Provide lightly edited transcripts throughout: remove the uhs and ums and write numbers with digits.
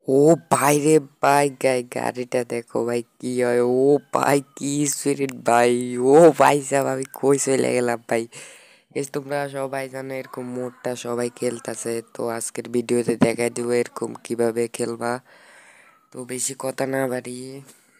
ও ভাই রে ভাই, গাড়িটা দেখো ভাই কি হয়। ও ভাই কি স্পিরিট ভাই। ও ভাই সাহেব, আমি কই চলে গেলাম ভাই। তোমরা সবাই জানো এরকম মোডটা সবাই খেলতেছে, তো আজকের ভিডিওতে দেখাই দিব এরকম কিভাবে খেলবা। তো বেশি কথা না বাড়িয়ে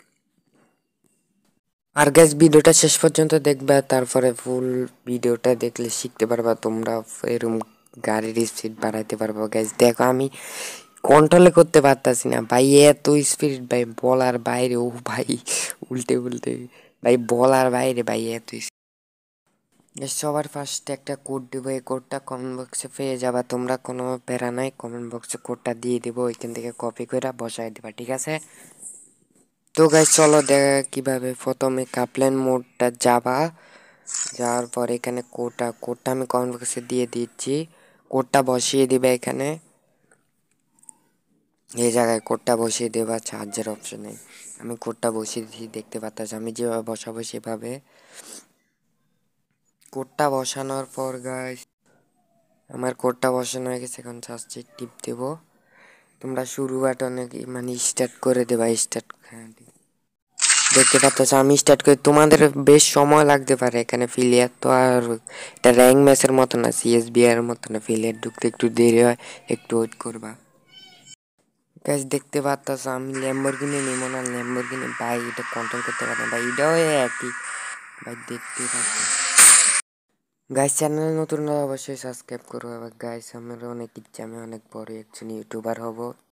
আর গাইস, ভিডিওটা শেষ পর্যন্ত দেখবা, তারপরে ফুল ভিডিওটা দেখলে শিখতে পারবা তোমরা এরকম গাড়ির স্পিড বাড়াইতে পারবো। গাইস দেখো, আমি কন্ট্রোলে করতে পারতাছি না ভাই, এত স্পিড ভাই, বলার বাইরে। ও ভাই, উল্টে উল্টে ভাই, বলার বাইরে ভাই, এত speed। সবার ফার্স্টে একটা কোড দিব, এই কোডটা কমেন্ট বক্সে পেয়ে যাবা তোমরা, কোনো প্যারা নাই। কমেন্ট বক্সে কোডটা দিয়ে দিব, ওইখান থেকে কপি করে বসাই দিবা, ঠিক আছে? তো গাইস চলো দেখা কিভাবে। প্রথমে কাপলেন মোডটা যাবা, যাওয়ার পর এখানে কোডটা আমি কমেন্ট বক্সে দিয়ে দিচ্ছি। কোডটা বসিয়ে দিবে এখানে, এই জায়গায় কোডটা বসিয়ে দেবা চার্জের অপশনে। আমি কোডটা বসিয়ে দিচ্ছি, দেখতে পাচ্ছ আমি যেভাবে বসাবো সেভাবে। কোডটা বসানোর পর গাইস, আমার কোডটা বসানো হয়ে গেছে, এখন চার্জে টিপ দেবো। তোমরা শুরু বাটনে মানে স্টার্ট করে দেবা, স্টার্ট। হ্যাঁ, দেখতে পাচ্ছ আমি স্টার্ট করি। তোমাদের বেশ সময় লাগতে পারে এখানে ফিলিয়ার তো, আর এটা র্যাঙ্ক ম্যাচের মতো না, সিএসবি এর মতো না, ফিলিয়ার ঢুকতে একটু দেরি হয়, একটু ওয়েট করবা। গাইস দেখতে পাচ্ছ আমি ল্যাম্বরগিনি নিব না, ল্যাম্বরগিনি ভাই এটা কন্ট্রোল করতে পারে না ভাই, এটাও একই ভাই, দেখতে পাচ্ছ। গাইস চ্যানেলে নতুন হলে অবশ্যই সাবস্ক্রাইব করবো। আবার গাইস আমার অনেক ইচ্ছা, আমি অনেক বড় একজন ইউটিউবার হব।